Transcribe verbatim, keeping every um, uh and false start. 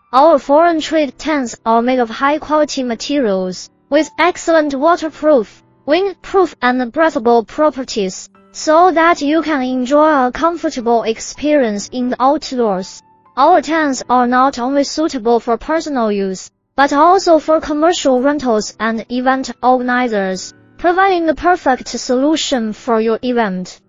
Our foreign trade tents are made of high-quality materials, with excellent waterproof, windproof and breathable properties, so that you can enjoy a comfortable experience in the outdoors. Our tents are not only suitable for personal use, but also for commercial rentals and event organizers, providing the perfect solution for your event.